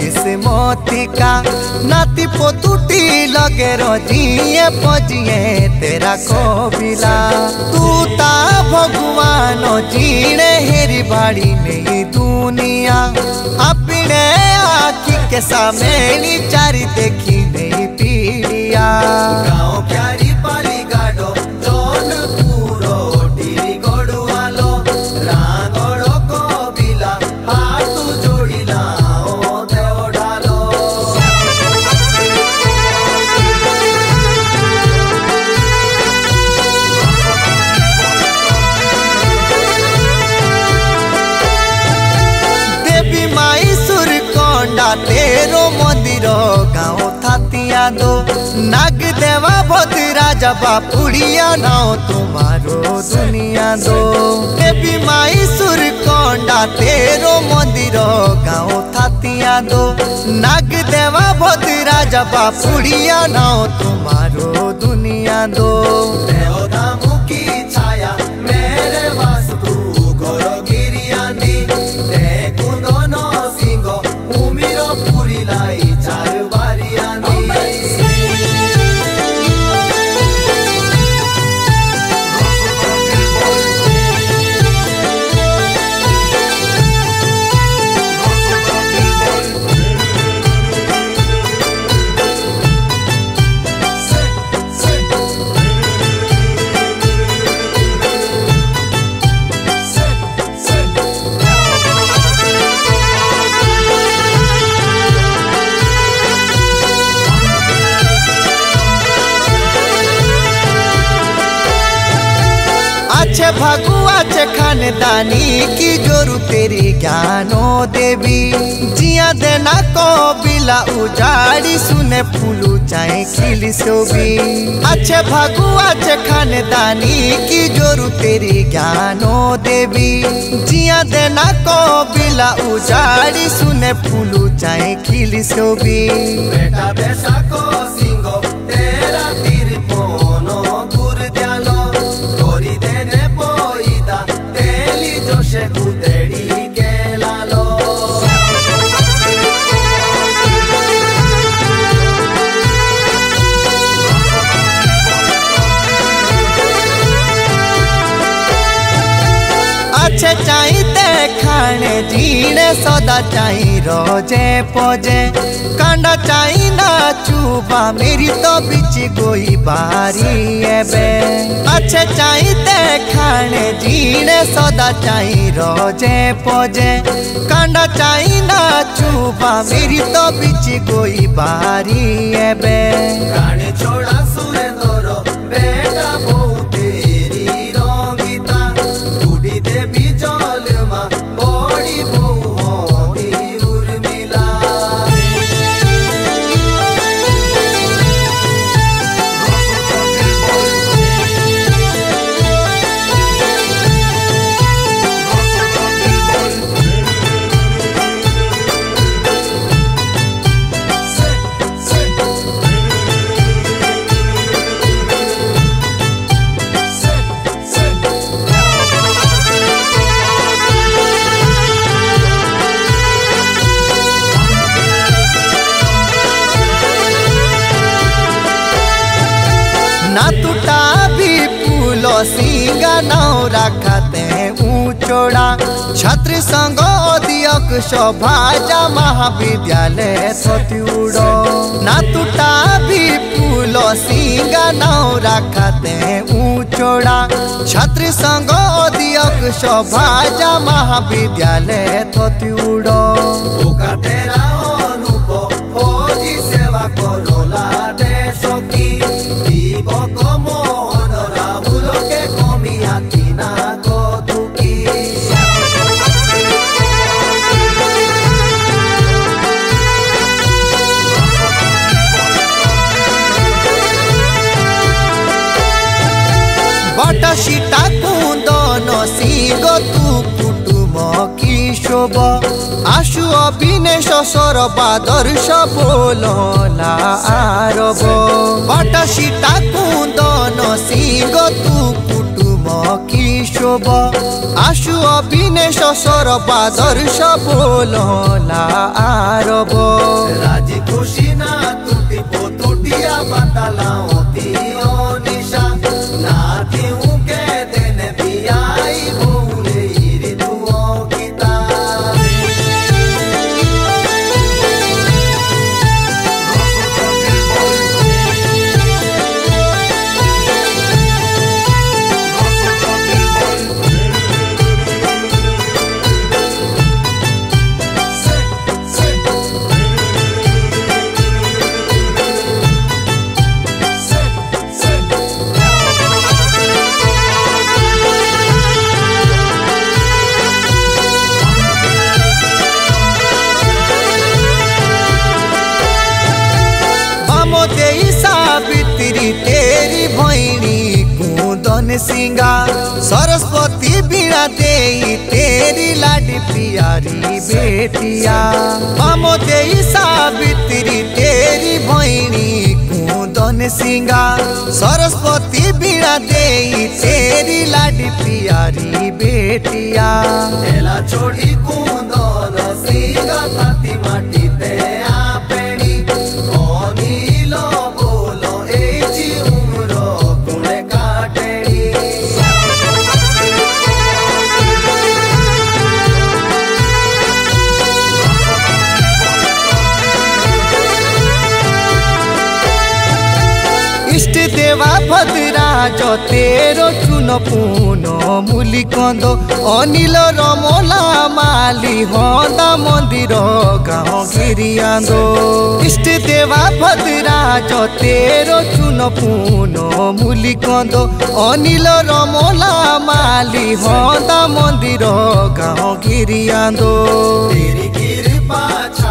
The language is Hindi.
से मोतिका नाती पोतुटी लगे रजिए पजिए तेरा कोबिला तू ता भगवान जीणे हेरी बाड़ी नहीं दुनिया अपने आखी के सामने चारी देखी नहीं पीड़िया गाँव प्यारी पाली गाडो जोन पूरो टीरी गोड़ुआलो रागड़ो कोबिला हाथ जोड़िला ओ देव डालो देवी माई सुरकोंडा तेरो मंदिर गाँव थातिया दो नाग देवा भोती राजा बापुड़िया नाओ तुम्हारो दुनिया दो देवी माई सुरकोंडा तेरो मंदिर गाँव थातिया दो नाग देवा भोती राजा बापुड़िया नाओ तुम्हारो दुनिया दो देवदामू की छाया मेरे वास्तु गोरो गिरियानी देखो दोनों सिंगो उमिरो पूरी लाई चार बारियानी अच्छे भगुआ अच्छे खानदानी की जोरू तेरी ज्ञानो देवी जिया देना को बिला उजाड़ी सुने फूलू चाहे खिली सोबी अच्छे भगुआ अच्छे खानदानी की जोरू तेरी ज्ञानो देवी जिया देना को बिला उजाड़ी सुने फूलू चाहे खिली सोबी बेटा बेटा को सिंगो तेरा तीर पोनो दूर द्यालो अच्छे चाहिए खाने जीने सदा चाहिए रोजे पोजे कांडा चाहिए ना चूबा मेरी तो बिच गोई बारी है बे अच्छे चाहिए खाने जीने सदा चाहिए रोजे पोजे कांडा चाहिए ना चूबा मेरी तो बिच गोई बारी है बे गाने छोड़ा सुरे तोरो बेटा बहु तेरी रोगिता टूटी देवी ना टूटा भी फूलो सिंगा नाव रखते ऊंचोड़ा छत्र संग दियक शोभाजा महाविद्यालय सत्युड़ो ना टूटा भी फूलो सिंगा नाव रखते ऊंचोड़ा छत्र संग दियक शोभाजा महाविद्यालय सत्युड़ो तेरा अनुभव फौजी सेवा करोला देशों की सीता कुंदन सिंह तू कुटुम की शोभ आशु अभिनेश सरबादर्श बोलला आरब बट सीता कुंदन सिंह तू कुटुम की शोभ आशु अभिनेश दिनेश सरबा दर्श बोलला आरब राजी खुशी ना टूटी पोतुटिया बतालाओ दियो निशा ना क्यों के दिन दिया भूले ऋतुओं की सावित्री तेरी भैनी कुंदन सिंगा सरस्वती बीड़ा दे तेरी लाडी प्यारी बेटिया मामो दे सावित्री तेरी भैनी कुंदन सिंगा सरस्वती बीड़ा दे तेरी लाडी प्यारी बेटिया एला छोड़ी कुंदन सिंगा ताती माटी ते आपेनी इष्ट देवा भद्राज तेरो चुन पुन मुली कंद अनिल रमला माली हंदा मंदिर गाँव गिरियादो इष्ट देवा भद्राज तेरो चुन पुन मुली कंद अनिल रमला माली हंदा मंदिर गाँव गिरियादो तेरी कृपा